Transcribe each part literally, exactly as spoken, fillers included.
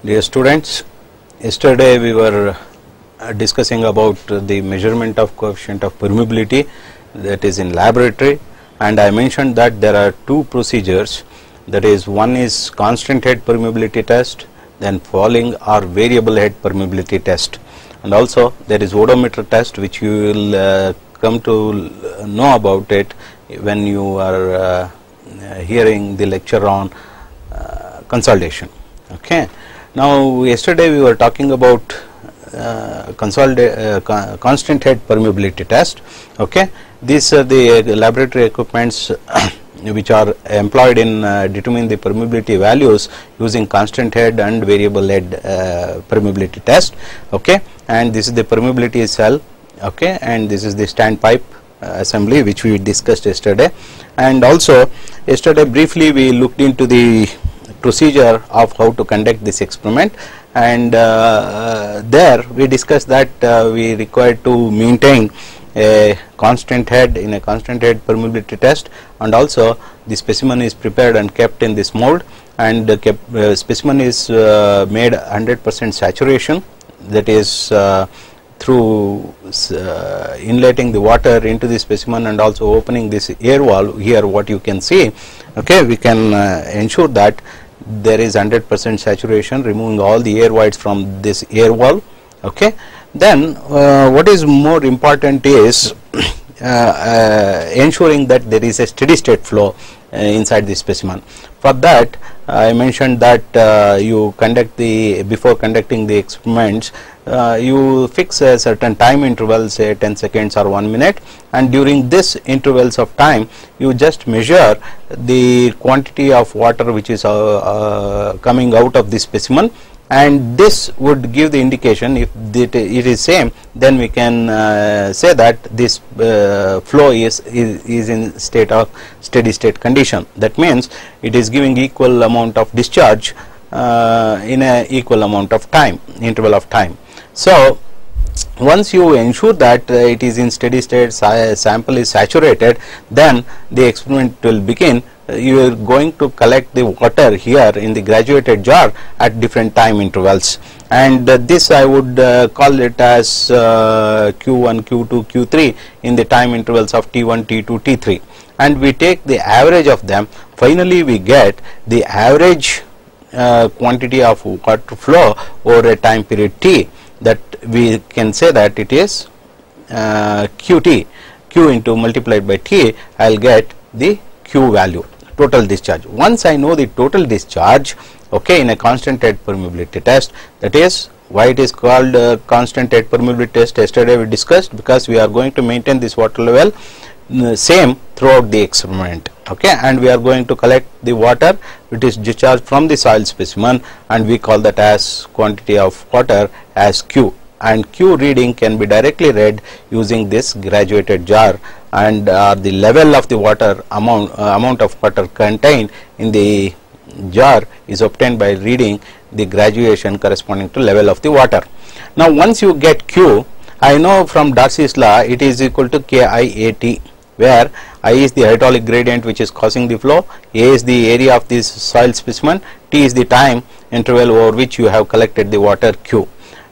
Dear students, yesterday we were uh, discussing about uh, the measurement of coefficient of permeability, that is in laboratory, and I mentioned that there are two procedures, that is one is constant head permeability test, then falling or variable head permeability test, and also there is odometer test, which you will uh, come to know about it when you are uh, hearing the lecture on uh, consolidation. Okay. Now, yesterday we were talking about uh, uh, constant head permeability test. Okay. These are the laboratory equipments which are employed in uh, determining the permeability values using constant head and variable head uh, permeability test. Okay. And this is the permeability cell. Okay. And this is the standpipe uh, assembly which we discussed yesterday. And also yesterday briefly we looked into the procedure of how to conduct this experiment, and uh, uh, there we discussed that uh, we require to maintain a constant head in a constant head permeability test, and also the specimen is prepared and kept in this mold, and the kept, uh, specimen is uh, made one hundred percent saturation, that is uh, through uh, inletting the water into the specimen and also opening this air valve. Here what you can see, okay, we can uh, ensure that there is one hundred percent saturation, removing all the air voids from this air valve. Okay. Then uh, what is more important is uh, uh, ensuring that there is a steady state flow uh, inside the specimen. For that I mentioned that uh, you conduct the before conducting the experiments, uh, you fix a certain time interval, say ten seconds or one minute, and during this intervals of time you just measure the quantity of water which is uh, uh, coming out of the specimen, and this would give the indication. If it is same, then we can uh, say that this uh, flow is, is is in state of steady state condition. That means it is giving equal amount of discharge uh, in a equal amount of time, interval of time. So once you ensure that uh, it is in steady state, sa sample is saturated, then the experiment will begin. Uh, you are going to collect the water here in the graduated jar at different time intervals, and uh, this I would uh, call it as uh, Q one, Q two, Q three in the time intervals of T one, T two, T three, and we take the average of them. Finally we get the average uh, quantity of water flow over a time period T, that we can say that it is uh, Q T, Q into multiplied by T, I will get the Q value, total discharge. Once I know the total discharge, okay, in a constant head permeability test, that is why it is called uh, constant head permeability test. Yesterday we discussed, because we are going to maintain this water level uh, same throughout the experiment. Okay, and we are going to collect the water which is discharged from the soil specimen, and we call that as quantity of water as Q, and Q reading can be directly read using this graduated jar, and uh, the level of the water amount uh, amount of water contained in the jar is obtained by reading the graduation corresponding to level of the water. Now once you get Q, I know from Darcy's law it is equal to K I A T, where I is the hydraulic gradient which is causing the flow, A is the area of this soil specimen, T is the time interval over which you have collected the water, Q.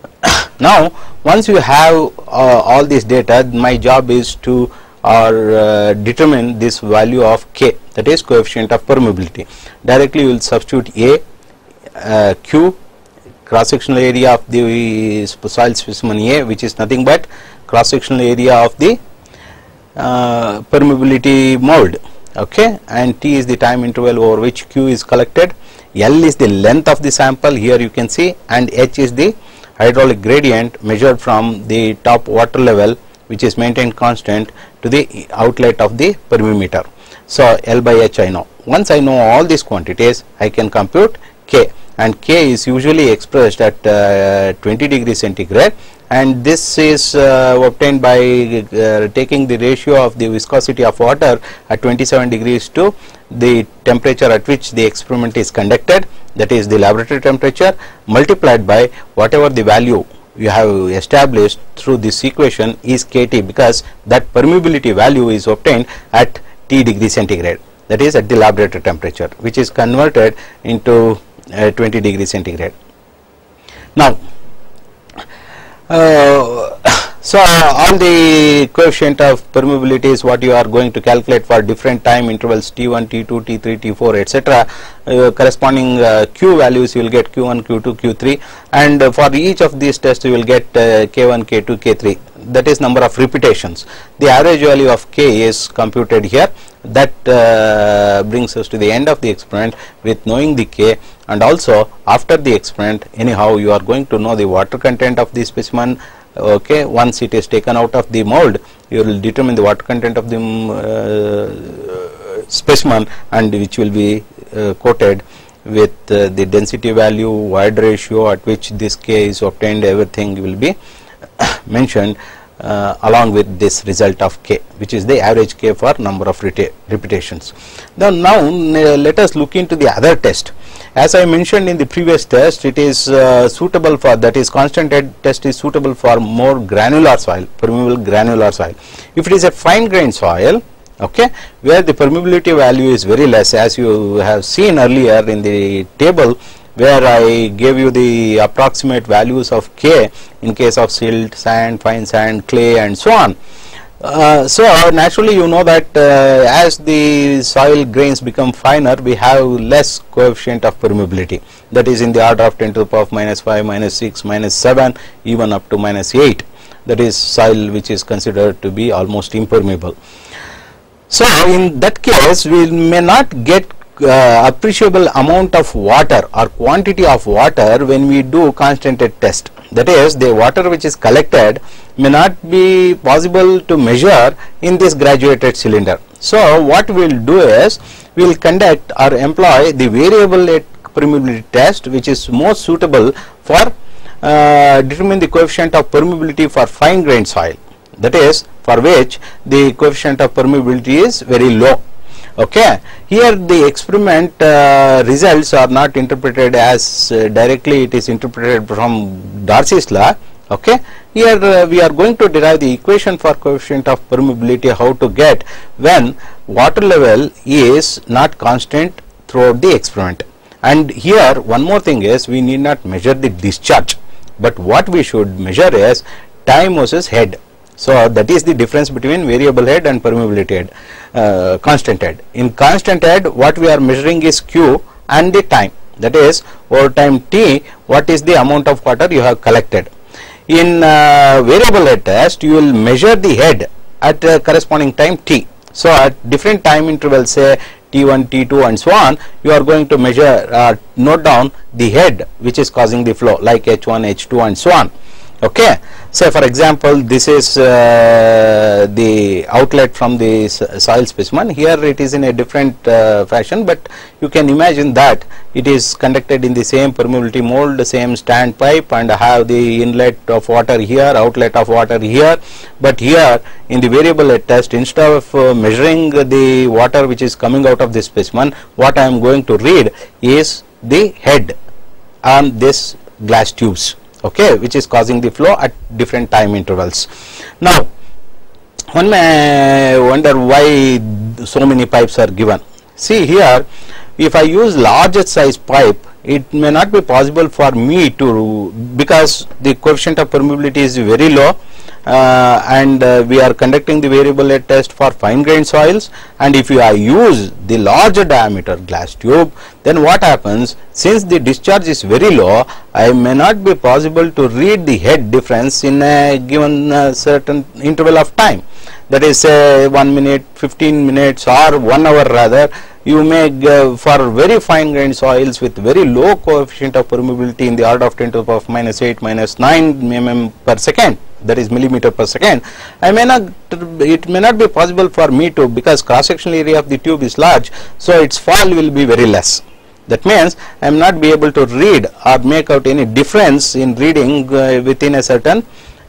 Now once you have uh, all this data, my job is to or uh, determine this value of K, that is coefficient of permeability. Directly you will substitute A, uh, Q, cross sectional area of the soil specimen A, which is nothing but cross sectional area of the Uh, permeability mold, okay, and T is the time interval over which Q is collected, L is the length of the sample, here you can see, and H is the hydraulic gradient measured from the top water level, which is maintained constant, to the outlet of the permeameter. So L by H I know. Once I know all these quantities, I can compute K, and K is usually expressed at uh, twenty degrees centigrade, and this is uh, obtained by uh, taking the ratio of the viscosity of water at twenty-seven degrees to the temperature at which the experiment is conducted, that is the laboratory temperature, multiplied by whatever the value you have established through this equation is K T, because that permeability value is obtained at T degree centigrade, that is at the laboratory temperature, which is converted into uh, twenty degree centigrade. Now, uh, so all the coefficient of permeability is what you are going to calculate for different time intervals T one, T two, T three, T four, et cetera. Uh, corresponding uh, Q values you will get Q one, Q two, Q three, and uh, for each of these tests you will get uh, K one, K two, K three. That is number of repetitions. The average value of K is computed here. That uh, brings us to the end of the experiment with knowing the K, and also after the experiment anyhow you are going to know the water content of the specimen. Okay, once it is taken out of the mold you will determine the water content of the uh, specimen, and which will be uh, quoted with uh, the density value, void ratio at which this K is obtained, everything will be mentioned uh, along with this result of K, which is the average K for number of repetitions. Now, now uh, let us look into the other test. As I mentioned in the previous test, it is uh, suitable for, that is constant head test is suitable for more granular soil, permeable granular soil. If it is a fine grained soil, okay, where the permeability value is very less, as you have seen earlier in the table where I gave you the approximate values of K in case of silt, sand, fine sand, clay and so on. Uh, so naturally you know that uh, as the soil grains become finer, we have less coefficient of permeability, that is in the order of ten to the power of minus five, minus six, minus seven, even up to minus eight. That is soil which is considered to be almost impermeable. So in that case we may not get uh, appreciable amount of water or quantity of water when we do constant head test. That is, the water which is collected may not be possible to measure in this graduated cylinder. So what we will do is, we will conduct or employ the variable permeability test, which is most suitable for uh, determining the coefficient of permeability for fine grained soil, that is for which the coefficient of permeability is very low. Okay, here the experiment uh, results are not interpreted as uh, directly, it is interpreted from Darcy's law. Okay, here uh, we are going to derive the equation for coefficient of permeability, how to get when water level is not constant throughout the experiment. And here one more thing is, we need not measure the discharge, but what we should measure is time versus head. So that is the difference between variable head and permeability head, uh, constant head. In constant head what we are measuring is Q and the time, that is over time T, what is the amount of water you have collected. In uh, variable head test you will measure the head at uh, corresponding time T. So at different time intervals, say T one, T two and so on, you are going to measure, uh, note down the head which is causing the flow, like H one, H two and so on. Okay, so for example this is uh, the outlet from the soil specimen. Here it is in a different uh, fashion, but you can imagine that it is conducted in the same permeability mold, the same standpipe, and have the inlet of water here, outlet of water here. But here in the variable head test, instead of uh, measuring the water which is coming out of this specimen, what I am going to read is the head on this glass tubes, okay, which is causing the flow at different time intervals. Now one may wonder why so many pipes are given. See here, if I use larger size pipe, it may not be possible for me to, because the coefficient of permeability is very low, uh, and uh, we are conducting the variable head test for fine grained soils, and if you use the larger diameter glass tube, then what happens, since the discharge is very low, I may not be possible to read the head difference in a given uh, certain interval of time, that is say uh, one minute, fifteen minutes or one hour rather. You may uh, for very fine grained soils with very low coefficient of permeability in the order of ten to the power of minus eight, minus nine mm per second, that is millimeter per second, I may not, it may not be possible for me to, because cross sectional area of the tube is large, so its fall will be very less. That means I am not be able to read or make out any difference in reading uh, within a certain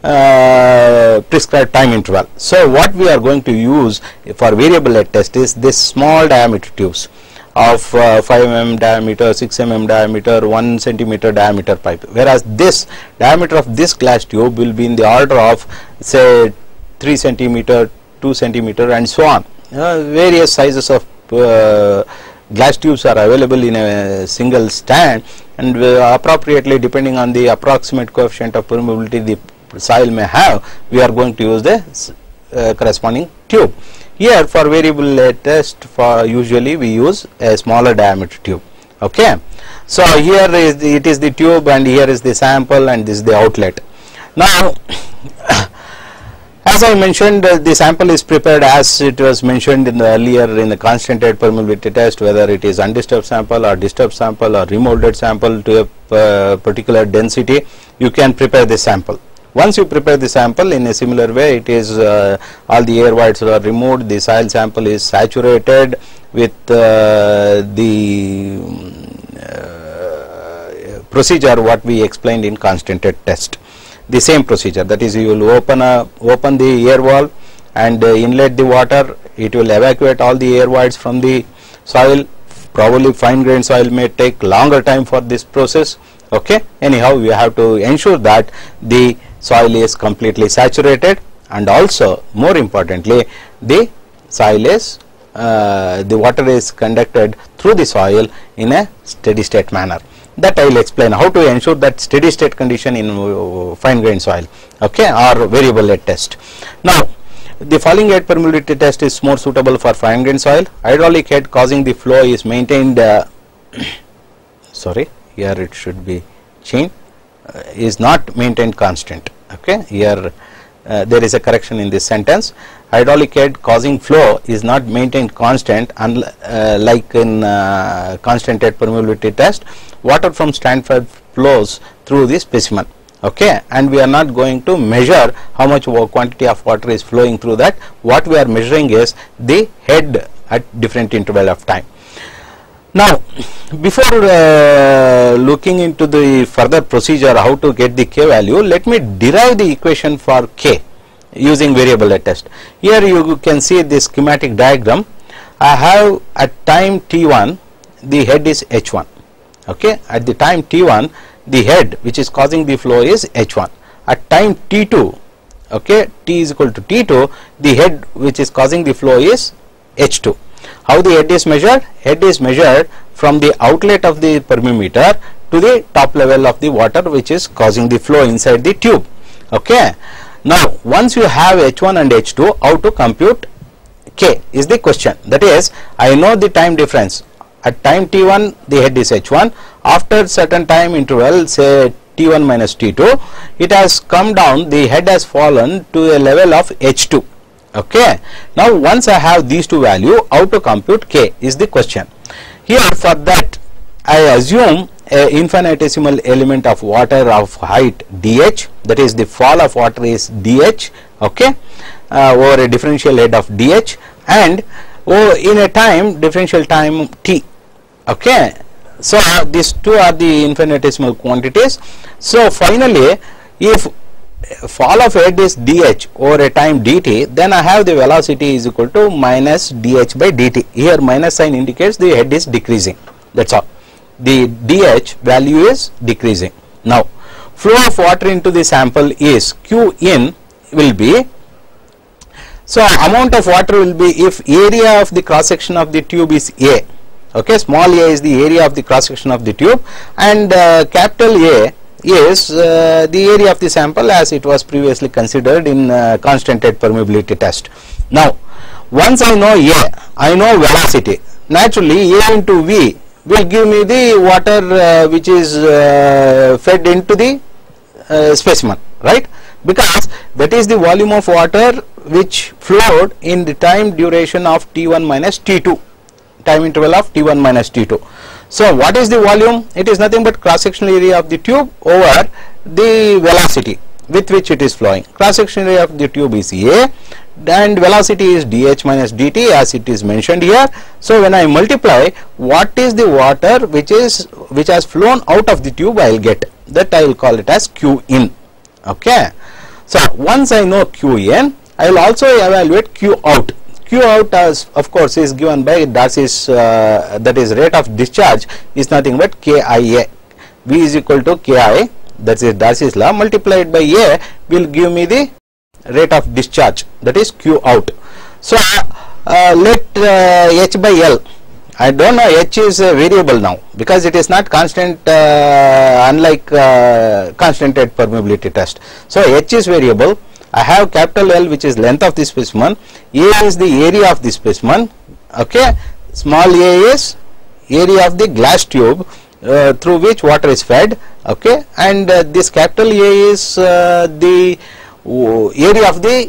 uh, prescribed time interval. So what we are going to use for variable head test is this small diameter tubes of uh, five millimeter diameter, six millimeter diameter, one centimeter diameter pipe, whereas this diameter of this glass tube will be in the order of say three centimeter, two centimeter and so on, uh, various sizes of uh, glass tubes are available in a single stand, and uh, appropriately depending on the approximate coefficient of permeability the soil may have, we are going to use the uh, corresponding tube. Here for variable layer test, for usually we use a smaller diameter tube. Okay, so here is the, it is the tube, and here is the sample, and this is the outlet. Now as I mentioned, uh, the sample is prepared as it was mentioned in the earlier in the constant head permeability test, whether it is undisturbed sample or disturbed sample or remolded sample to a uh, particular density, you can prepare the sample. Once you prepare the sample in a similar way, it is uh, all the air voids are removed, the soil sample is saturated with uh, the uh, procedure what we explained in constant head test. The same procedure, that is, you will open a open the air valve and uh, inlet the water. It will evacuate all the air voids from the soil. Probably fine grained soil may take longer time for this process. Okay, anyhow we have to ensure that the soil is completely saturated, and also more importantly the soil is uh, the water is conducted through the soil in a steady state manner. That I will explain how to ensure that steady state condition in uh, fine grained soil, okay, or variable head test. Now the falling head permeability test is more suitable for fine grained soil. Hydraulic head causing the flow is maintained uh, sorry, here it should be changed, uh, is not maintained constant. Okay, here uh, there is a correction in this sentence. Hydraulic head causing flow is not maintained constant, unlike uh, like in uh, constant head permeability test. Water from stand-fed flows through the specimen. Okay, and we are not going to measure how much quantity of water is flowing through that. What we are measuring is the head at different interval of time. Now before uh, looking into the further procedure how to get the K value, let me derive the equation for K using variable head test. Here you can see this schematic diagram. I have at time T one the head is H one. Okay, at the time T one the head which is causing the flow is H one. At time T two, okay, T is equal to T two, the head which is causing the flow is H two. How the head is measured? Head is measured from the outlet of the permeameter to the top level of the water which is causing the flow inside the tube. Okay, now once you have H one and H two, how to compute K is the question. That is, I know the time difference. At time T one the head is H one, after certain time interval, say T one minus T two, it has come down, the head has fallen to a level of H two. Okay, now once I have these two value, how to compute K is the question. Here for that I assume a infinitesimal element of water of height dH, that is the fall of water is dH, okay, uh, over a differential head of dH, and oh, in a time differential time T. Okay, so uh, these two are the infinitesimal quantities. So finally, if fall of head is dH over a time dt, then I have the velocity is equal to minus dH by dt. Here minus sign indicates the head is decreasing, that's all. The dH value is decreasing. Now flow of water into the sample is Q in will be, so amount of water will be if area of the cross section of the tube is A. Okay, small a is the area of the cross section of the tube, and uh, capital A is uh, the area of the sample as it was previously considered in uh, constant head permeability test. Now once I know A, I know velocity. Naturally A into V will give me the water uh, which is uh, fed into the uh, specimen, right, because that is the volume of water which flowed in the time duration of T one minus T two, time interval of T one minus T two. So what is the volume? It is nothing but cross sectional area of the tube over the velocity with which it is flowing. Cross sectional area of the tube is A and velocity is dH minus dt as it is mentioned here. So when I multiply, what is the water which is which has flown out of the tube, I will get that, I will call it as Q in. Okay, so once I know Q in, I will also evaluate Q out. Q out as of course is given by Darcy's uh, that is rate of discharge is nothing but K I A. V is equal to K I, that is Darcy's law, multiplied by A will give me the rate of discharge, that is Q out. So uh, let uh, H by L, I don't know, h is a variable now because it is not constant, uh, unlike uh, constant at permeability test. So h is variable. I have capital L, which is length of the specimen. A is the area of the specimen. Okay, small a is area of the glass tube uh, through which water is fed. Okay, and uh, this capital A is uh, the uh, area of the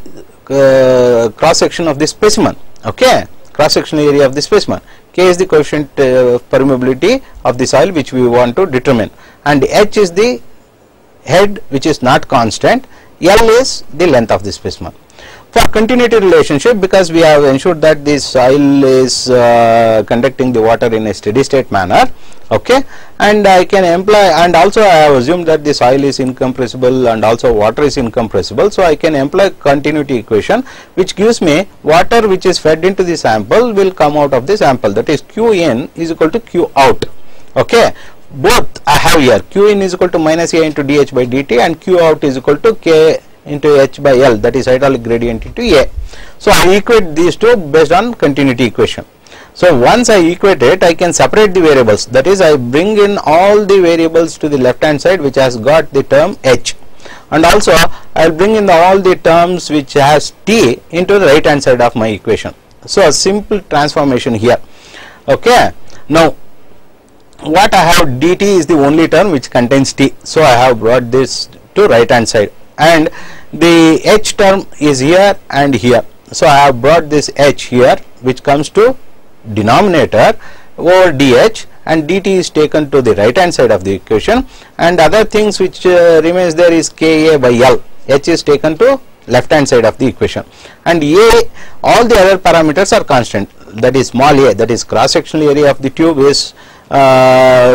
uh, cross section of the specimen. Okay, cross sectional area of the specimen. K is the coefficient uh, permeability of the soil which we want to determine, and h is the head which is not constant. L is the length of the specimen. For continuity relationship, because we have ensured that the soil is uh, conducting the water in a steady state manner, okay, and I can employ, and also I have assumed that the soil is incompressible and also water is incompressible, so I can employ continuity equation which gives me water which is fed into the sample will come out of the sample, that is Q in is equal to Q out. Okay, both I have here, Q in is equal to minus A into dH by dt and Q out is equal to K into H by L, that is hydraulic gradient into A. So I equate these two based on continuity equation. So once I equate it, I can separate the variables, that is I bring in all the variables to the left hand side which has got the term H, and also I will bring in the, all the terms which has T into the right hand side of my equation. So a simple transformation here. Okay, now what I have dt is the only term which contains T, so I have brought this to right hand side, and the H term is here and here, so I have brought this H here which comes to denominator over dH, and dt is taken to the right hand side of the equation, and other things which uh, remains there is Ka by L, H is taken to left hand side of the equation, and A, all the other parameters are constant, that is small a, that is cross sectional area of the tube is uh,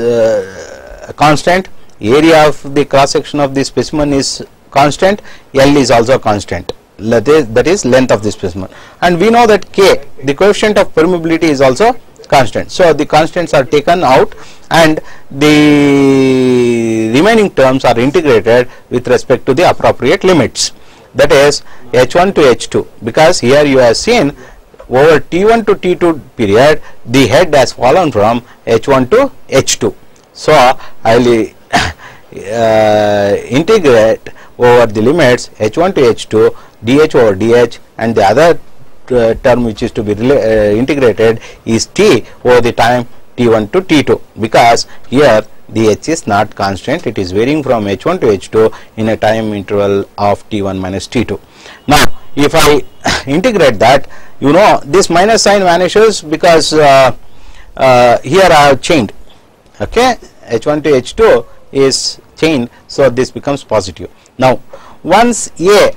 uh, constant, area of the cross section of the specimen is constant, L is also constant, that is, that is length of the specimen, and we know that K, the coefficient of permeability, is also constant. So the constants are taken out and the remaining terms are integrated with respect to the appropriate limits, that is H one to H two, because here you have seen over T one to T two period the head has fallen from H one to H two. So I will uh, integrate over the limits H one to H two, dH over dH, and the other uh, term which is to be uh, integrated is T over the time T one to T two, because here the H is not constant, it is varying from H one to H two in a time interval of T one minus T two. Now if I integrate that, you know this minus sign vanishes because uh, uh, here I have chained, okay, H one to H two is chained, so this becomes positive. Now once A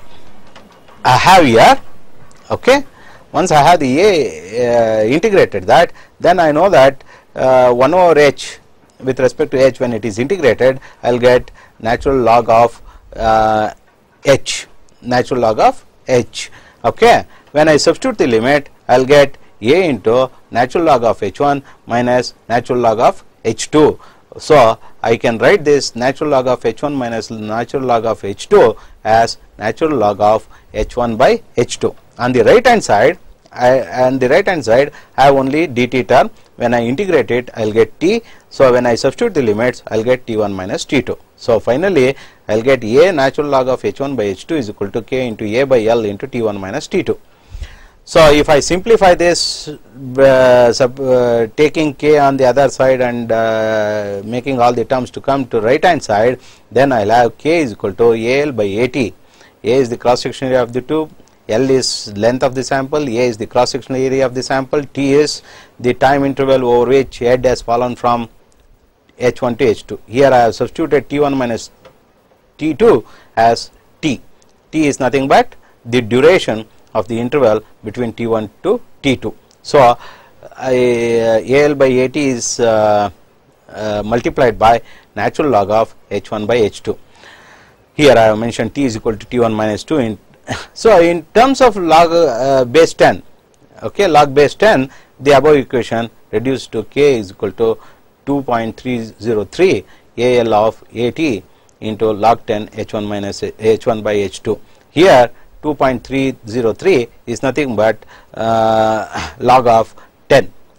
I have here, okay, once I have the A uh, integrated that, then I know that uh, one over H with respect to H, when it is integrated, I will get natural log of uh, H, natural log of H. Okay, when I substitute the limit, I will get A into natural log of H one minus natural log of H two. So I can write this natural log of H one minus natural log of H two as natural log of H one by H two. On the right hand side, I, and the right hand side I have only dt term. When I integrate it, I will get T. So when I substitute the limits, I will get T one minus T two. So finally I will get A natural log of H one by H two is equal to K into A by L into T one minus T two. So if I simplify this, uh, sub, uh, taking K on the other side and uh, making all the terms to come to right hand side, then I will have K is equal to A L by A T. A is the cross sectional area of the tube, L is length of the sample, A is the cross sectional area of the sample, T is the time interval over which head has fallen from H one to H two. Here I have substituted T one minus T two as T. T is nothing but the duration of the interval between T one to T two. So I, uh, A L by A T is uh, uh, multiplied by natural log of H one by H two. Here I have mentioned T is equal to T one minus two. In so in terms of log uh, base ten, okay, log base ten, the above equation reduced to K is equal to two point three zero three A L of A T into log ten H one minus H one by H two. Here two point three zero three is nothing but uh, log of ten,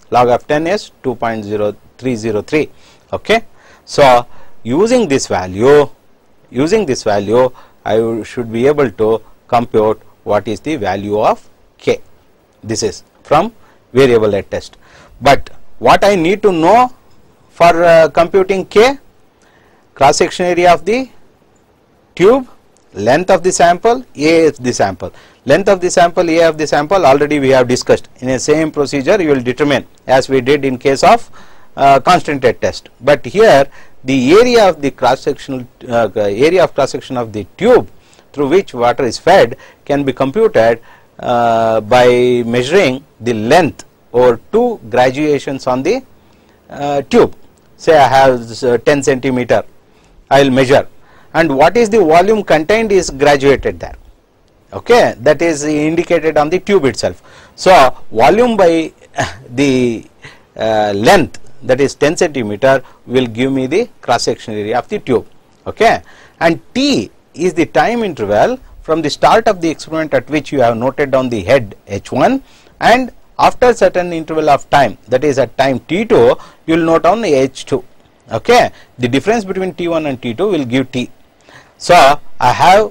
log of ten is two point zero three zero three. Okay. So, using this value, using this value, I should be able to compute what is the value of K. This is from variable head test. But what I need to know for uh, computing K? Cross section area of the tube, length of the sample, A of the sample. Length of the sample, A of the sample, already we have discussed. In a same procedure you will determine as we did in case of uh, constant head test. But here the area of the cross sectional uh, area of cross section of the tube through which water is fed can be computed uh, by measuring the length over two graduations on the uh, tube. Say I have uh, ten centimeter, I will measure, and what is the volume contained is graduated there. Okay, that is indicated on the tube itself. So, volume by the uh, length, that is ten centimeter, will give me the cross section area of the tube. Okay, and T is the time interval from the start of the experiment at which you have noted down the head H one, and after certain interval of time, that is at time T two, you will note down the H two. Okay, the difference between T one and T two will give T. So, I have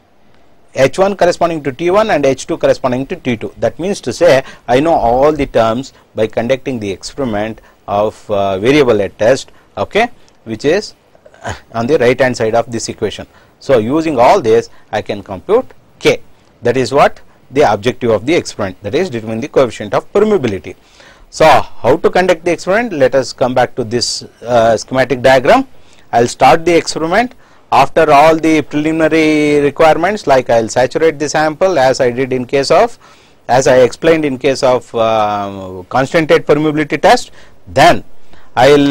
H one corresponding to T one and H two corresponding to T two. That means to say I know all the terms by conducting the experiment of uh, variable head test, okay, which is on the right hand side of this equation. So, using all this I can compute K. That is what the objective of the experiment, that is determine the coefficient of permeability. So, how to conduct the experiment? Let us come back to this uh, schematic diagram. I will start the experiment. After all the preliminary requirements, like I will saturate the sample as I did in case of, as I explained in case of uh, constant head permeability test, then I will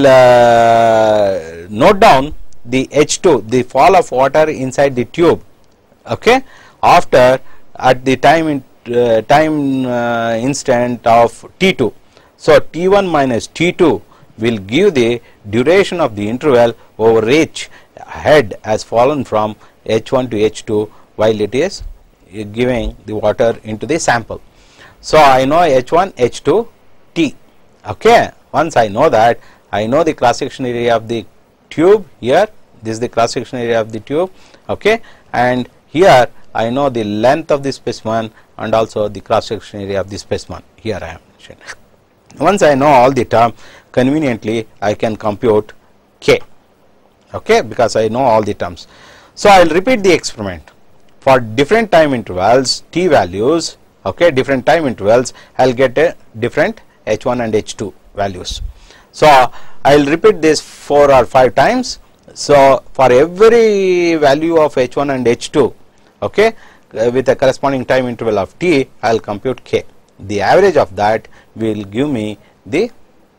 uh, note down the H two, the fall of water inside the tube, okay, after at the time in, uh, time uh, instant of T two. So, T one minus T two will give the duration of the interval over which head has fallen from H one to H two while it is giving the water into the sample. So, I know H one, H two, T. Okay. Once I know that, I know the cross section area of the tube here. This is the cross section area of the tube. Okay. And here I know the length of the specimen and also the cross section area of the specimen. Here I am mentioned. Once I know all the term, conveniently I can compute K. Okay, because I know all the terms. So, I will repeat the experiment for different time intervals, T values, okay, different time intervals, I will get a different H one and H two values. So, I will repeat this four or five times. So, for every value of H one and H two, okay, uh, with a corresponding time interval of T, I will compute K. The average of that will give me the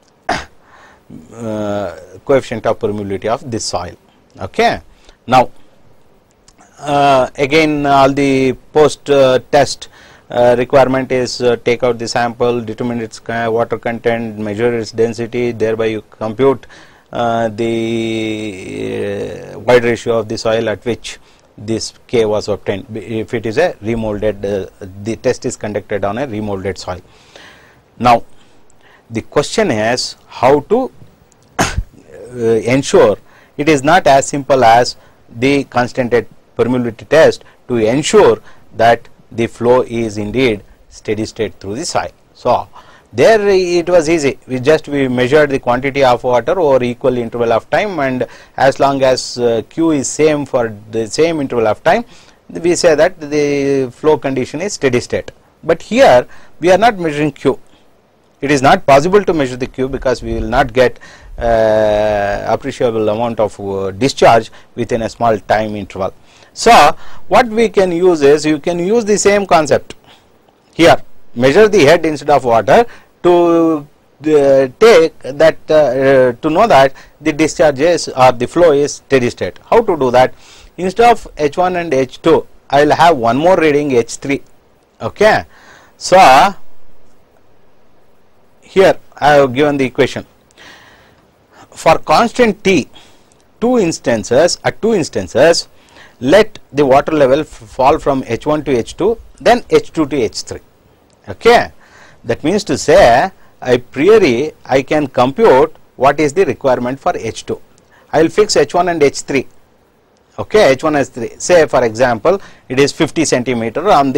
uh, coefficient of permeability of this soil. Okay. Now, uh, again all the post uh, test uh, requirement is uh, take out the sample, determine its water content, measure its density, thereby you compute uh, the uh, wide ratio of the soil at which this K was obtained. If it is a remolded, uh, the test is conducted on a remolded soil. Now, the question is how to uh, ensure. It is not as simple as the constant head permeability test to ensure that the flow is indeed steady state through the soil. So, there it was easy, we just we measured the quantity of water over equal interval of time, and as long as uh, Q is same for the same interval of time, we say that the flow condition is steady state. But here we are not measuring Q. It is not possible to measure the Q because we will not get uh, appreciable amount of uh, discharge within a small time interval. So, what we can use is, you can use the same concept here, measure the head instead of water to uh, take that uh, uh, to know that the discharge is or the flow is steady state. How to do that? Instead of H one and H two, I will have one more reading H three. Okay. So, here I have given the equation. For constant T, two instances, at two instances, let the water level fall from H one to H two, then H two to H three. Okay. That means to say a priori I can compute what is the requirement for H two. I will fix H one and H three. Okay, H one H three. Say for example, it is fifty centimeter on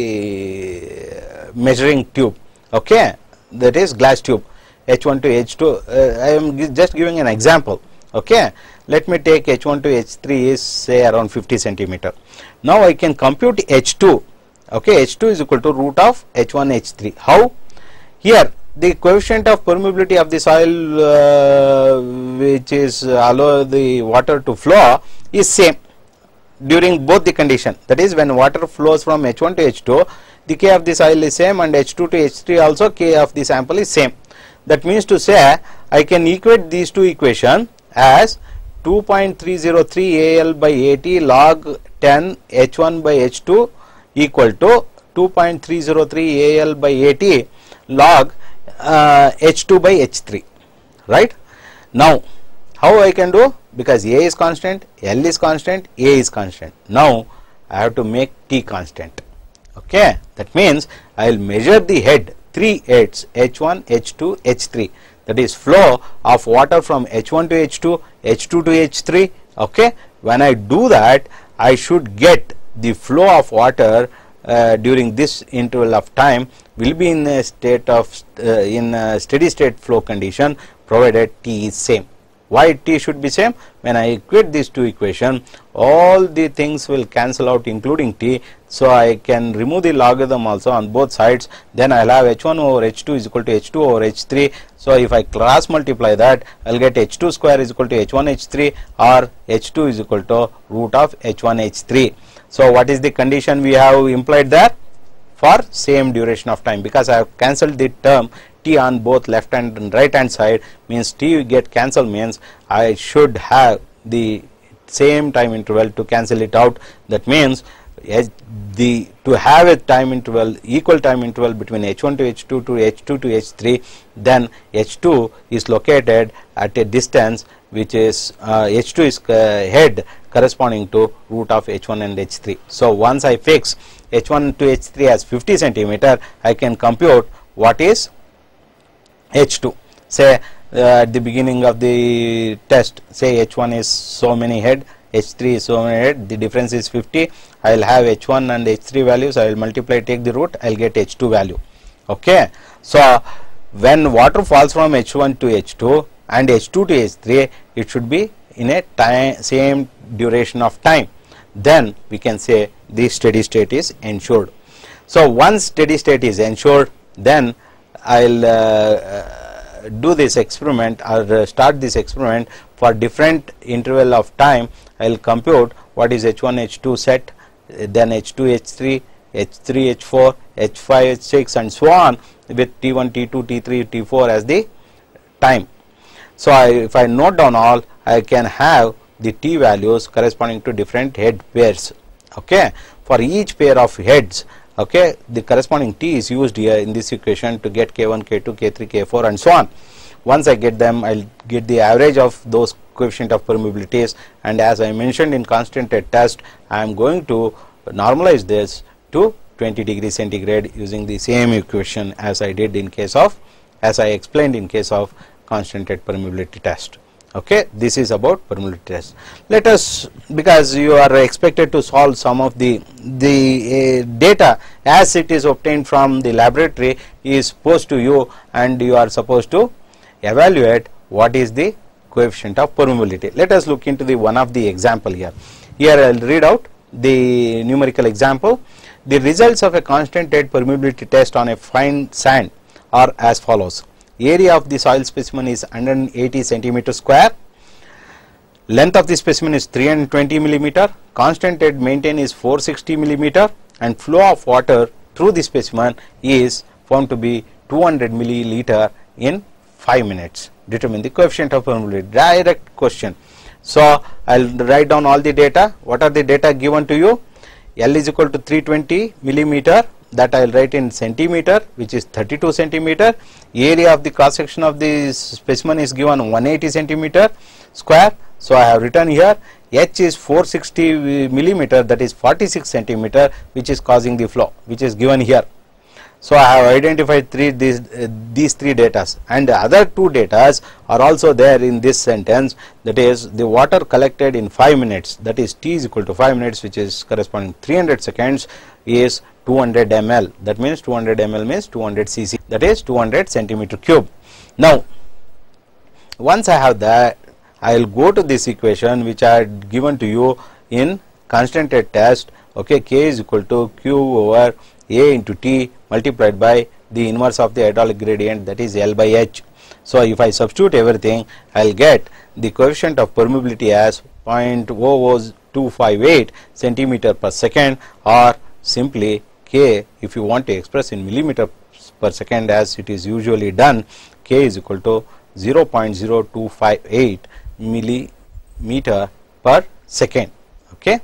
the measuring tube. Okay, that is glass tube. H one to H two. Uh, I am just giving an example. Okay, let me take H one to H three is say around fifty centimeter. Now I can compute H two. Okay, H two is equal to root of H one H three. How? Here the coefficient of permeability of the soil uh, which is uh, allow the water to flow is same during both the condition. That is, when water flows from H one to H two, the K of the soil is same, and H two to H three also K of the sample is same. That means to say I can equate these two equations as two point three zero three A L by A T log ten H one by H two equal to two point three zero three A L by A T log uh, H two by H three, right? Now how I can do? Because A is constant, L is constant, A is constant. Now I have to make T constant. Okay, that means I will measure the head, three heads, H one, H two, H three, that is flow of water from H one to H two, H two to H three. Okay, when I do that, I should get the flow of water uh, during this interval of time will be in a state of uh, in a steady state flow condition provided T is same. Why T should be same? When I equate these two equations, all the things will cancel out including T, so I can remove the logarithm also on both sides. Then I will have H one over H two is equal to H two over H three. So if I cross multiply that, I will get H two square is equal to H one H three, or H two is equal to root of H one H three. So what is the condition we have implied there? For same duration of time, because I have cancelled the term T on both left hand and right hand side, means T get cancel means I should have the same time interval to cancel it out. That means the to have a time interval, equal time interval between H one to H two to H two to H three, then H two is located at a distance which is uh, H two is uh, head corresponding to root of H one and H three. So once I fix H one to H three as fifty centimeter, I can compute what is H two. Say uh, at the beginning of the test, say H one is so many head, H three is so many head, the difference is fifty. I will have H one and H three values, I will multiply, take the root, I will get H two value. Okay. So when water falls from H one to H two and H two to H three, it should be in a time same duration of time. Then we can say the steady state is ensured. So once steady state is ensured, then I will uh, uh, do this experiment or uh, start this experiment for different interval of time. I will compute what is H one H two set, then H two H three, H three H four, H five H six, and so on, with T one T two T three T four as the time. So I, if I note down all, I can have the T values corresponding to different head pairs. Okay, for each pair of heads, okay, the corresponding T is used here in this equation to get K one, K two, K three, K four, and so on. Once I get them, I will get the average of those coefficient of permeabilities, and as I mentioned in constant head test, I am going to normalize this to twenty degrees centigrade using the same equation as I did in case of, as I explained in case of constant head permeability test. Okay, this is about permeability test. Let us, because you are expected to solve some of the the uh, data as it is obtained from the laboratory is posed to you, and you are supposed to evaluate what is the coefficient of permeability. Let us look into the one of the example here. Here I will read out the numerical example. The results of a constant head permeability test on a fine sand are as follows. Area of the soil specimen is one hundred eighty centimeter square. Length of the specimen is three hundred twenty millimeter. Constant head maintained is four hundred sixty millimeter, and flow of water through the specimen is found to be two hundred milliliter in five minutes. Determine the coefficient of permeability. Direct question. So I will write down all the data. What are the data given to you? L is equal to three hundred twenty millimeter. That I will write in centimeter, which is thirty-two centimeter. Area of the cross section of the specimen is given one hundred eighty centimeter square. So I have written here H is four hundred sixty millimeter, that is forty-six centimeter, which is causing the flow, which is given here. So, I have identified three these uh, these three datas, and the other two datas are also there in this sentence, that is the water collected in five minutes, that is T is equal to five minutes, which is corresponding three hundred seconds, is two hundred milliliters. That means two hundred milliliters means two hundred c c, that is two hundred centimeter cube. Now, once I have that, I will go to this equation which I had given to you in constanted test. Okay, K is equal to Q over A into T multiplied by the inverse of the hydraulic gradient, that is L by H. So, if I substitute everything, I will get the coefficient of permeability as zero point zero zero two five eight centimeter per second, or simply K, if you want to express in millimeter per second as it is usually done, K is equal to zero point zero two five eight millimeter per second. Okay.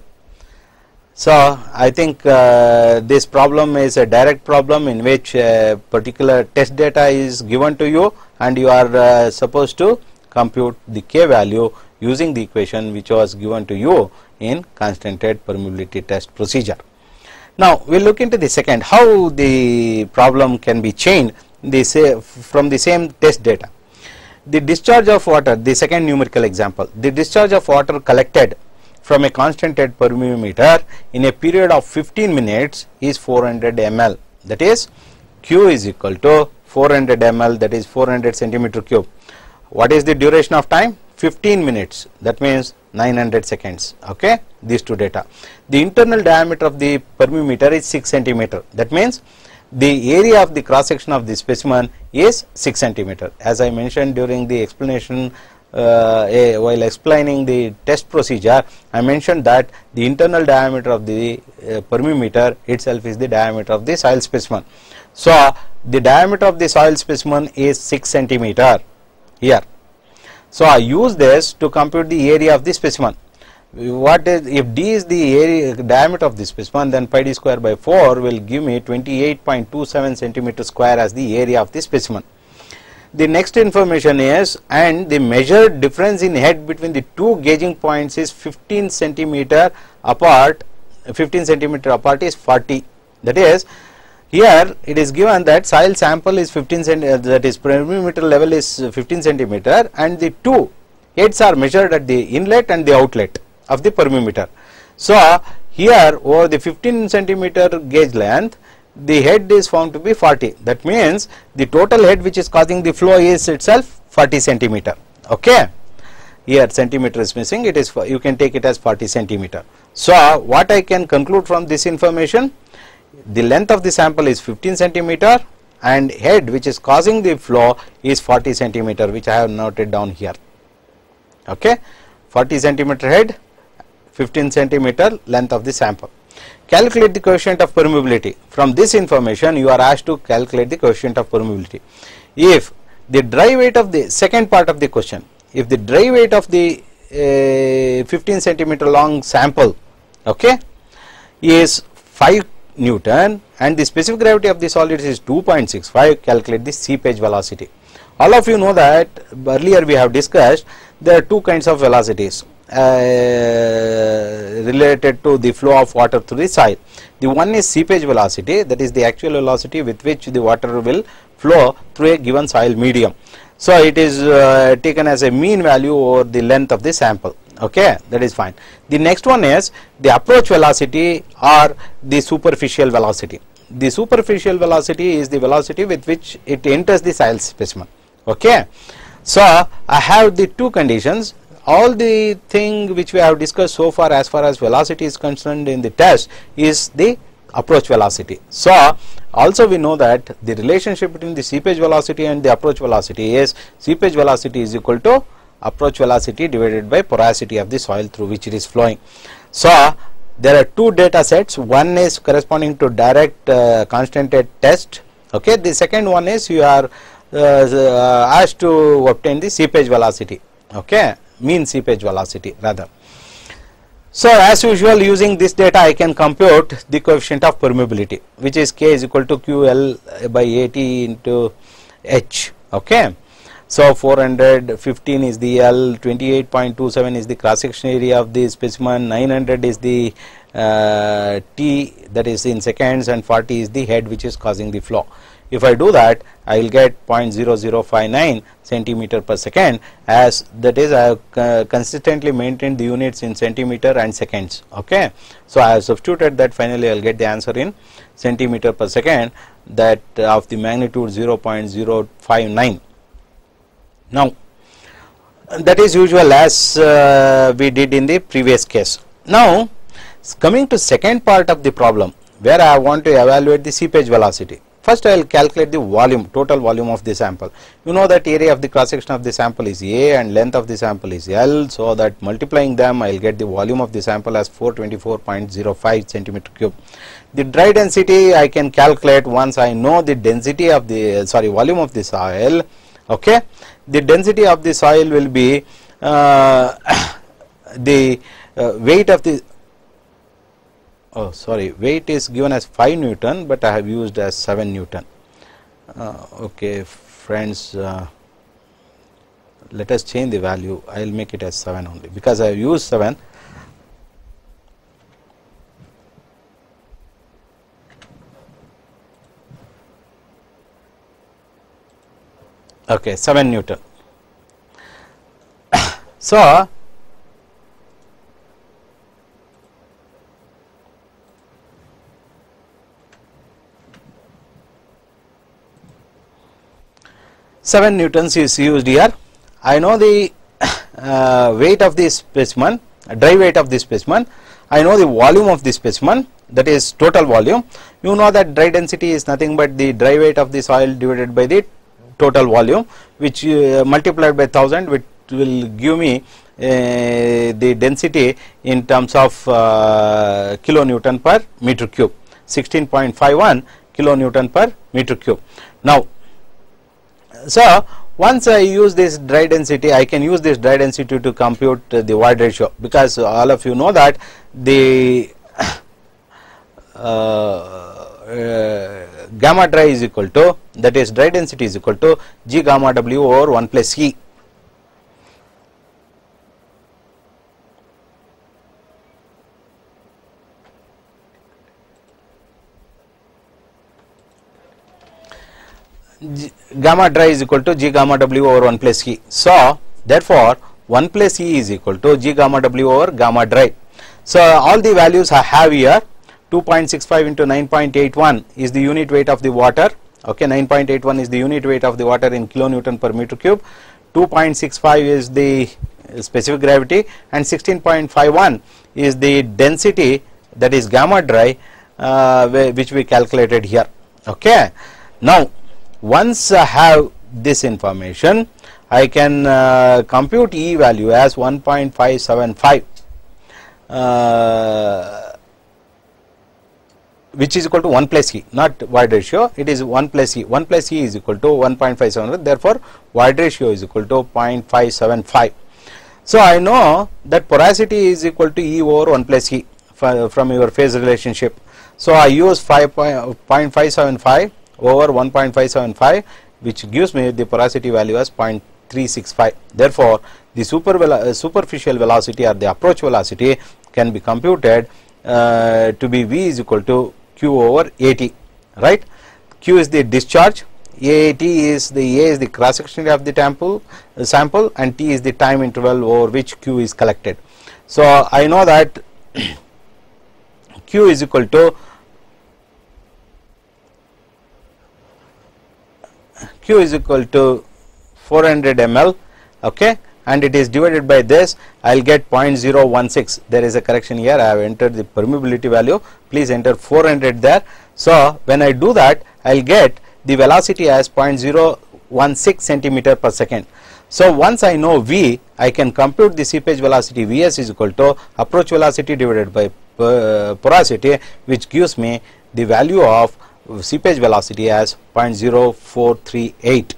So, I think uh, this problem is a direct problem in which uh, particular test data is given to you, and you are uh, supposed to compute the K value using the equation which was given to you in constanted permeability test procedure. Now, we will look into the second, how the problem can be changed the say from the same test data. The discharge of water, the second numerical example, the discharge of water collected from a constanted permeometer in a period of fifteen minutes is four hundred milliliters, that is Q is equal to four hundred milliliters, that is four hundred centimeter cube. What is the duration of time? fifteen minutes, that means nine hundred seconds. Okay, these two data. The internal diameter of the permeometer is six centimeter, that means the area of the cross section of the specimen is six centimeter. As I mentioned during the explanation uh, a, while explaining the test procedure, I mentioned that the internal diameter of the uh, permeometer itself is the diameter of the soil specimen. So, the diameter of the soil specimen is six centimeter here. So, I use this to compute the area of the specimen. What is, if D is the area diameter of the specimen, then pi d square by four will give me twenty-eight point two seven centimeter square as the area of the specimen. The next information is, and the measured difference in head between the two gauging points is fifteen centimeter apart, fifteen centimeter apart is forty. That is, here it is given that soil sample is fifteen centimeter, that is permeometer level is fifteen centimeter, and the two heads are measured at the inlet and the outlet of the permeometer. So, here over the fifteen centimeter gauge length, the head is found to be forty. That means the total head which is causing the flow is itself forty centimeter. Okay, here centimeter is missing, it is, you can take it as forty centimeter. So, what I can conclude from this information, the length of the sample is fifteen centimeter and head which is causing the flow is forty centimeter, which I have noted down here. Okay, forty centimeter head, fifteen centimeter length of the sample. Calculate the coefficient of permeability. From this information, you are asked to calculate the coefficient of permeability. If the dry weight of the second part of the question, if the dry weight of the uh, fifteen centimeter long sample, okay, is five Newton and the specific gravity of the solid is two point six five, calculate the seepage velocity. All of you know that earlier we have discussed there are two kinds of velocities uh, related to the flow of water through the soil. The one is seepage velocity, that is the actual velocity with which the water will flow through a given soil medium. So, it is uh, taken as a mean value over the length of the sample. Okay, that is fine. The next one is the approach velocity or the superficial velocity. The superficial velocity is the velocity with which it enters the soil specimen. Okay, so I have the two conditions. All the thing which we have discussed so far as far as velocity is concerned in the test is the approach velocity. So, also we know that the relationship between the seepage velocity and the approach velocity is seepage velocity is equal to approach velocity divided by porosity of the soil through which it is flowing. So, there are two data sets, one is corresponding to direct uh, constanted test. Okay, the second one is you are uh, asked to obtain the seepage velocity, okay, mean seepage velocity rather. So, as usual, using this data I can compute the coefficient of permeability, which is K is equal to Q L by A T into H. Okay. So, four hundred fifteen is the L, twenty-eight point two seven is the cross section area of the specimen, nine hundred is the uh, T, that is in seconds, and forty is the head which is causing the flow. If I do that, I will get zero point zero zero five nine centimeter per second, as that is I have uh, consistently maintained the units in centimeter and seconds. Okay. So, I have substituted that, finally I will get the answer in centimeter per second, that uh, of the magnitude zero point zero five nine. Now, that is usual as uh, we did in the previous case. Now, coming to second part of the problem, where I want to evaluate the seepage velocity. First, I will calculate the volume, total volume of the sample. You know that area of the cross section of the sample is A and length of the sample is L. So, that multiplying them, I will get the volume of the sample as four hundred twenty-four point zero five centimeter cube. The dry density I can calculate once I know the density of the, sorry, volume of the soil. Okay. The density of the soil will be uh, the uh, weight of the, oh sorry, weight is given as five Newton, but I have used as seven Newton. Uh, okay friends, uh, let us change the value. I will make it as seven only, because I have used seven. Okay, seven Newton. So, seven newtons is used here. I know the uh, weight of the specimen, dry weight of the specimen. I know the volume of the specimen, that is total volume. You know that dry density is nothing but the dry weight of the soil divided by the total volume, which uh, multiplied by one thousand, which will give me uh, the density in terms of uh, kilonewton per meter cube, sixteen point five one kilonewton per meter cube. Now, so once I use this dry density, I can use this dry density to compute uh, the void ratio, because all of you know that the uh, uh, gamma dry is equal to, that is dry density is equal to G gamma W over one plus E. G, gamma dry is equal to G gamma W over one plus E. So, therefore, one plus E is equal to G gamma W over gamma dry. So, all the values I have here, two point six five into nine point eight one is the unit weight of the water. Okay, nine point eight one is the unit weight of the water in kilonewton per meter cube. two point six five is the specific gravity, and sixteen point five one is the density, that is gamma dry, uh, which we calculated here. Okay. Now, once I have this information, I can uh, compute E value as one point five seven five, uh, which is equal to one plus E, not void ratio, it is one plus E. one plus E is equal to one point five seven, therefore, void ratio is equal to zero point five seven five. So, I know that porosity is equal to E over one plus E from your phase relationship. So, I use five point five seven five over one point five seven five, which gives me the porosity value as zero point three six five. Therefore, the super velo superficial velocity or the approach velocity can be computed uh, to be V is equal to Q over A T, right. Q is the discharge, A T is the A is the cross section of the sample, uh, sample and T is the time interval over which Q is collected. So, I know that Q is equal to Q is equal to four hundred milliliters, okay, and it is divided by this, I will get zero point zero one six. There is a correction here, I have entered the permeability value, please enter four hundred there. So, when I do that, I will get the velocity as zero point zero one six centimeter per second. So, once I know V, I can compute the seepage velocity V S is equal to approach velocity divided by uh, porosity, which gives me the value of seepage velocity as zero point zero four three eight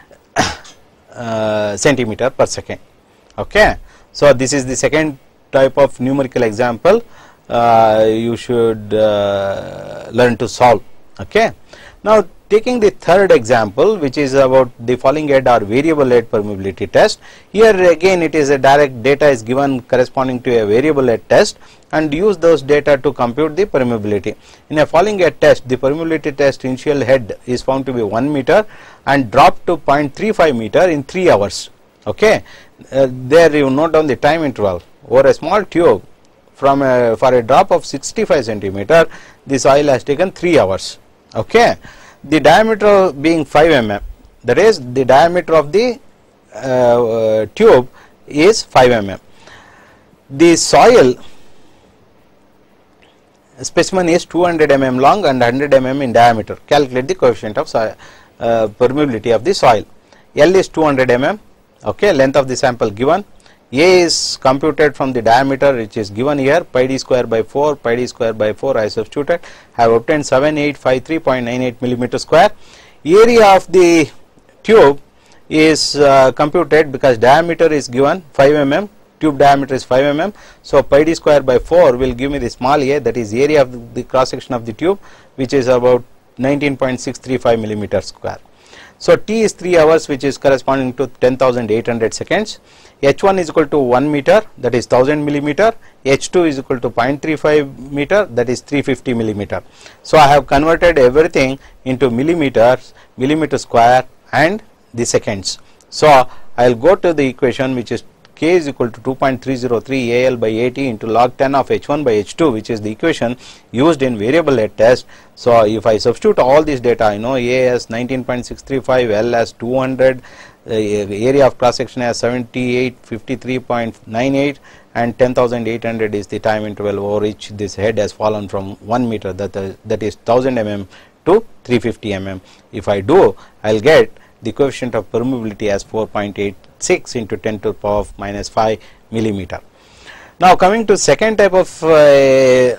uh, centimeter per second. Okay. So, this is the second type of numerical example uh, you should uh, learn to solve. Okay. Now, taking the third example, which is about the falling head or variable head permeability test. Here again it is a direct data is given corresponding to a variable head test, and use those data to compute the permeability. In a falling head test, the permeability test initial head is found to be one meter and dropped to zero point three five meter in three hours. Okay, uh, there you note down the time interval over a small tube. From a, for a drop of sixty-five centimeter, the soil has taken three hours. Okay, the diameter being five millimeters, that is the diameter of the uh, uh, tube is five millimeters. The soil specimen is two hundred millimeters long and one hundred millimeters in diameter. Calculate the coefficient of soil, uh, permeability of the soil. L is two hundred millimeters. Okay, length of the sample given. A is computed from the diameter which is given here, pi d square by four, pi d square by four I substituted, have obtained seven eight five three point nine eight millimeter square. Area of the tube is uh, computed because diameter is given five millimeters, tube diameter is five millimeters. So pi d square by four will give me the small a, that is area of the, the cross section of the tube, which is about nineteen point six three five millimeter square. So T is three hours, which is corresponding to ten thousand eight hundred seconds. H one is equal to one meter, that is one thousand millimeter. H two is equal to zero point three five meter, that is three hundred fifty millimeter. So I have converted everything into millimeters, millimeter square and the seconds. So I will go to the equation, which is K is equal to two point three zero three A L by A T into log ten of H one by H two, which is the equation used in variable head test. So if I substitute all this data, I know A as nineteen point six three five, L as two hundred, uh, area of cross section as seventy-eight fifty-three point nine eight, and ten thousand eight hundred is the time interval over which this head has fallen from one meter, that is, that is one thousand millimeters to three hundred fifty millimeters. If I do, I will get the coefficient of permeability as four point eight six into ten to the power of minus five millimeter. Now coming to second type of uh,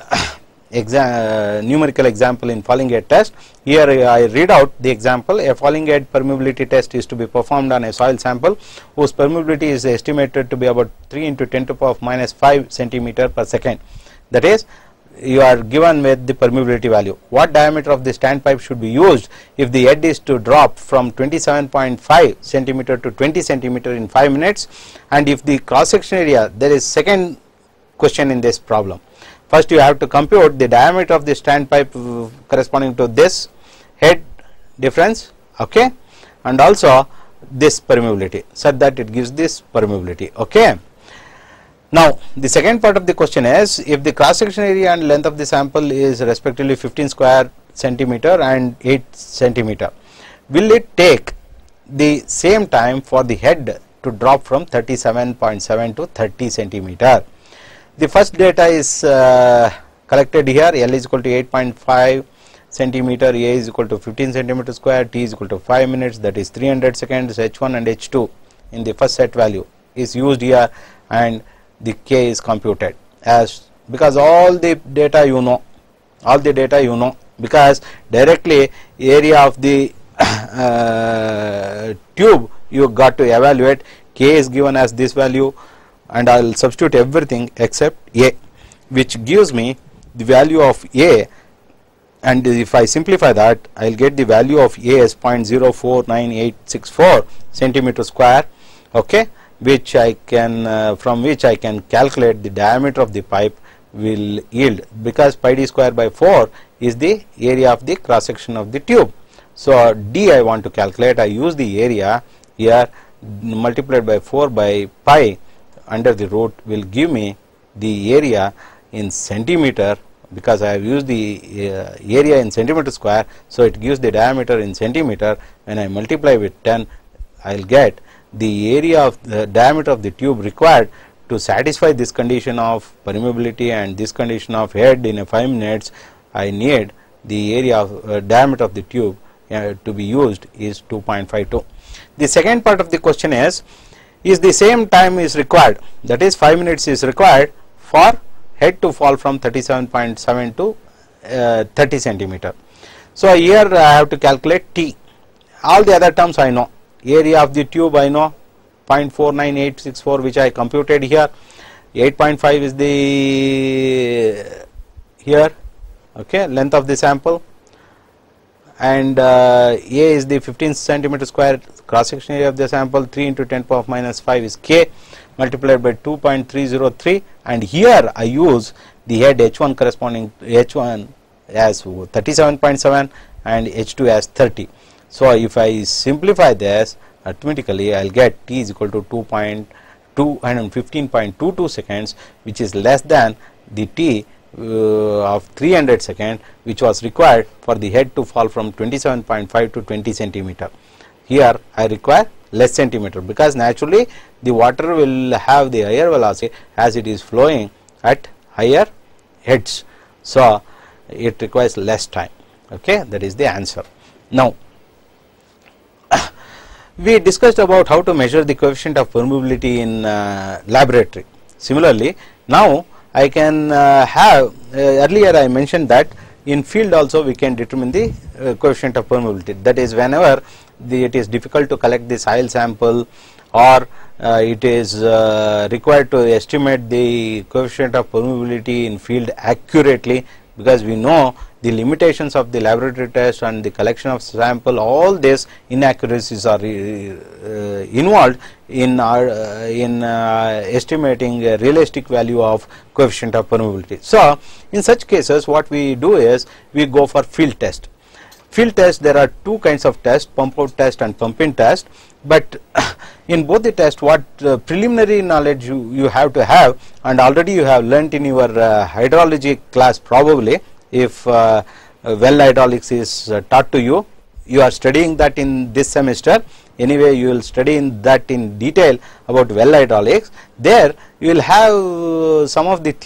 exa uh, numerical example in falling head test. Here uh, I read out the example. A falling head permeability test is to be performed on a soil sample whose permeability is estimated to be about three into ten to the power of minus five centimeter per second. That is, you are given with the permeability value. What diameter of the standpipe should be used if the head is to drop from twenty-seven point five centimeter to twenty centimeter in five minutes, and if the cross section area, there is second question in this problem. First you have to compute the diameter of the standpipe uh, corresponding to this head difference, okay, and also this permeability, such that it gives this permeability. Okay. Now the second part of the question is, if the cross section area and length of the sample is respectively fifteen square centimeter and eight centimeter, will it take the same time for the head to drop from thirty-seven point seven to thirty centimeter? The first data is uh, collected here. L is equal to eight point five centimeter, A is equal to fifteen centimeter square, T is equal to five minutes, that is three hundred seconds. H one and H two in the first set value is used here, and the K is computed as, because all the data you know, all the data you know, because directly area of the uh, tube you got to evaluate. K is given as this value, and I will substitute everything except A, which gives me the value of A, and if I simplify that, I will get the value of A as zero point zero four nine eight six four centimeter square, okay, which I can uh, from which I can calculate the diameter of the pipe will yield, because pi d square by four is the area of the cross section of the tube. So D I want to calculate. I use the area here multiplied by four by pi under the root will give me the area in centimeter, because I have used the uh, area in centimeter square. So it gives the diameter in centimeter. When I multiply with ten, I will get the area of the diameter of the tube required to satisfy this condition of permeability and this condition of head in a five minutes. I need the area of uh, diameter of the tube uh, to be used is two point five two. The second part of the question is, is the same time is required, that is five minutes is required for head to fall from thirty-seven point seven to uh, thirty centimeter. So here I have to calculate T. All the other terms I know. Area of the tube I know, zero point four nine eight six four, which I computed here. eight point five is the here, okay, length of the sample, and uh, A is the fifteen centimeter square cross section area of the sample, three into ten power minus five is K multiplied by two point three zero three, and here I use the head H one corresponding H one as thirty-seven point seven and H two as thirty. So if I simplify this, arithmetically I will get T is equal to two hundred fifteen point two two seconds, which is less than the T uh, of three hundred second, which was required for the head to fall from twenty-seven point five to twenty centimeter. Here I require less centimeter, because naturally the water will have the higher velocity as it is flowing at higher heads. So it requires less time. Okay, that is the answer. Now we discussed about how to measure the coefficient of permeability in uh, laboratory. Similarly, now I can uh, have uh, earlier I mentioned that in field also we can determine the uh, coefficient of permeability. That is, whenever the, it is difficult to collect the soil sample, or uh, it is uh, required to estimate the coefficient of permeability in field accurately, because we know the limitations of the laboratory test and the collection of sample, all these inaccuracies are uh, involved in our uh, in uh, estimating a realistic value of coefficient of permeability. So in such cases what we do is we go for field test. Field test, there are two kinds of test, pump out test and pump in test, but in both the test what uh, preliminary knowledge you, you have to have, and already you have learnt in your uh, hydrology class probably, if uh, uh, well hydraulics is uh, taught to you, you are studying that in this semester. Anyway, you will study in that in detail about well hydraulics. There you will have uh, some of the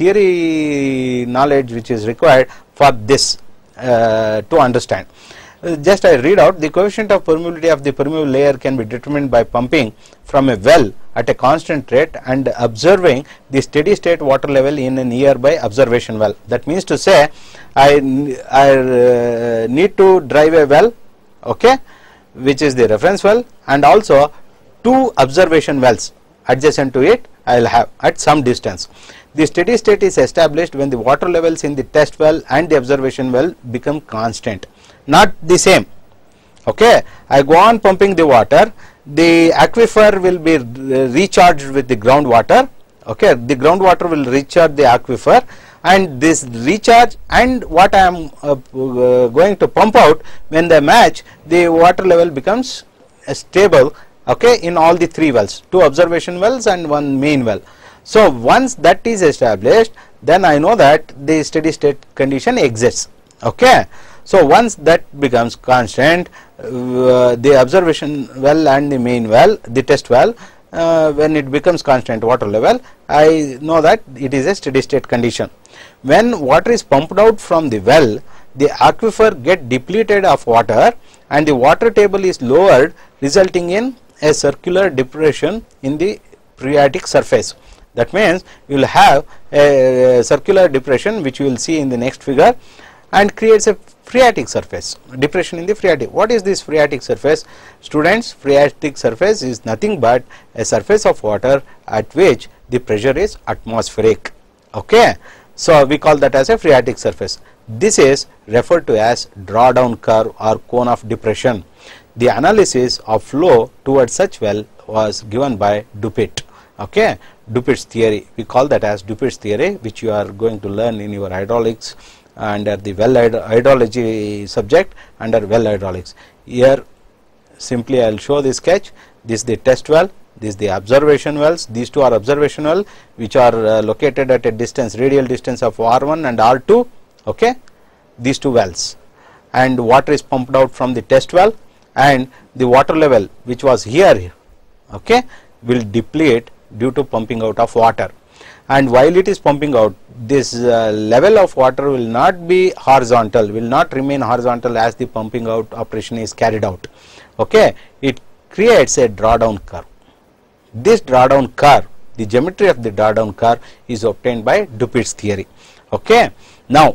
theory knowledge which is required for this uh, to understand. Uh, just I read out: the coefficient of permeability of the permeable layer can be determined by pumping from a well at a constant rate and observing the steady state water level in a nearby observation well. That means to say, I, I uh, need to drive a well, okay, which is the reference well, and also two observation wells adjacent to it I will have at some distance. The steady state is established when the water levels in the test well and the observation well become constant, not the same. Okay, I go on pumping the water, the aquifer will be recharged with the groundwater. Okay, the groundwater will recharge the aquifer, and this recharge and what I am uh, uh, going to pump out, when they match, the water level becomes uh, stable. Okay, in all the three wells, two observation wells and one main well. So once that is established, then I know that the steady state condition exists. Okay, so once that becomes constant, uh, the observation well and the main well, the test well, uh, when it becomes constant water level, I know that it is a steady state condition. When water is pumped out from the well, the aquifer get depleted of water and the water table is lowered, resulting in a circular depression in the phreatic surface. That means you will have a circular depression, which you will see in the next figure, and creates a phreatic surface, depression in the phreatic. What is this phreatic surface? Students, phreatic surface is nothing but a surface of water at which the pressure is atmospheric. Okay, so we call that as a phreatic surface. This is referred to as drawdown curve or cone of depression. The analysis of flow towards such well was given by Dupuit. Okay, Dupit's theory, we call that as Dupit's theory, which you are going to learn in your hydraulics under the well hydrology subject under well hydraulics. Here simply I will show the sketch. This is the test well, this is the observation wells. These two are observation well, which are uh, located at a distance, radial distance of R one and R two. Okay, these two wells, and water is pumped out from the test well, and the water level which was here, okay, will deplete due to pumping out of water. And while it is pumping out, this uh, level of water will not be horizontal, will not remain horizontal as the pumping out operation is carried out. Okay, it creates a drawdown curve. This drawdown curve, the geometry of the drawdown curve is obtained by Dupit's theory. Okay, now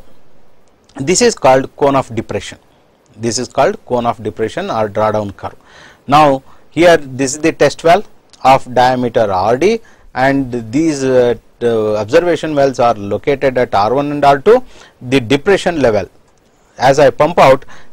this is called cone of depression. This is called cone of depression or drawdown curve. Now here this is the test well of diameter R D, and these uh, observation wells are located at R one and R two. The depression level, as I pump out,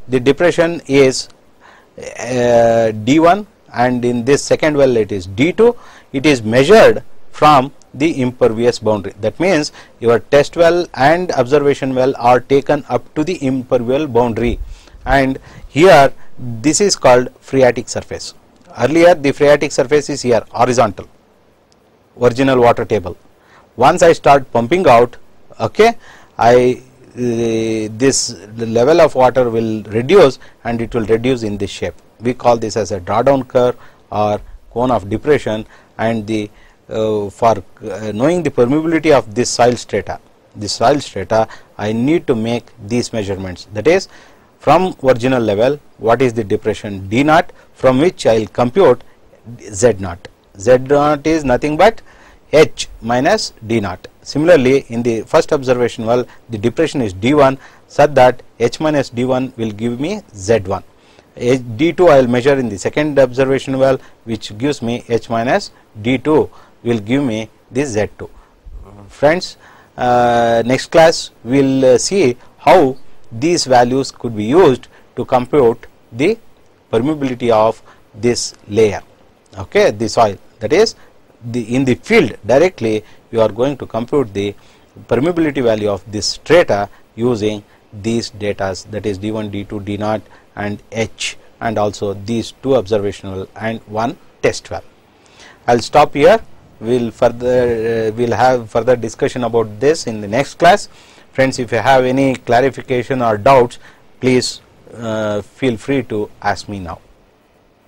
the depression is uh, D one, and in this second well it is D two. It is measured from the impervious boundary. That means your test well and observation well are taken up to the impervious boundary, and here this is called phreatic surface. Earlier the phreatic surface is here horizontal, original water table. Once I start pumping out, okay, I uh, this level of water will reduce, and it will reduce in this shape. We call this as a drawdown curve or cone of depression. And the uh, for uh, knowing the permeability of this soil strata, this soil strata, I need to make these measurements. That is, from original level, what is the depression D naught, from which I will compute Z naught. Z naught is nothing but H minus D naught. Similarly, in the first observation well, the depression is D one, such that H minus D one will give me Z one. D two I will measure in the second observation well, which gives me H minus D two will give me this Z two. Friends, uh, next class we will uh, see how these values could be used to compute the permeability of this layer, okay, the soil. That is, the in the field directly you are going to compute the permeability value of this strata using these datas, that is D one, D two, D naught and H, and also these two observational and one test well. I will stop here. We will further uh, we will have further discussion about this in the next class. Friends, if you have any clarification or doubts, please uh, feel free to ask me now.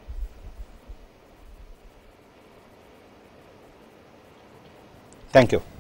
Thank you.